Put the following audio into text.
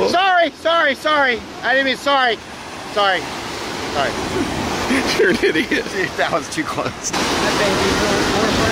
Sorry. I didn't mean sorry. Sorry. You're an idiot. That was too close. That baby's